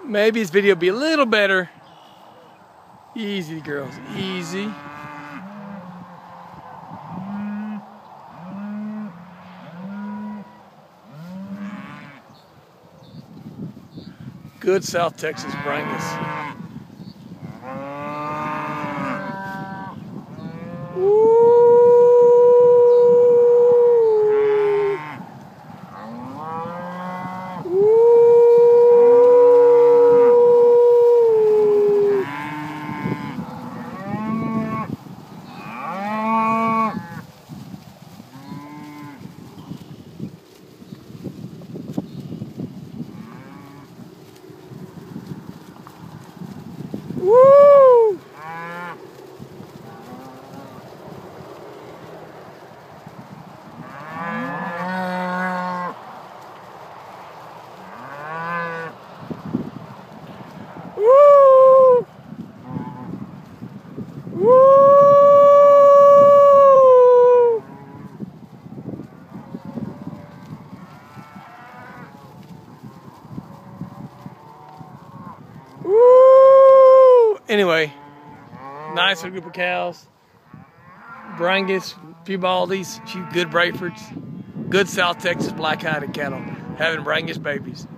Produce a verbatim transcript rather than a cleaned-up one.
Maybe this video will be a little better. Easy, girls, easy. Good South Texas Brangus. Woo! Woo! Woo! Woo! Anyway, nice little group of cows. Brangus, few Baldies, few good Brayfords, good South Texas black-hided cattle having Brangus babies.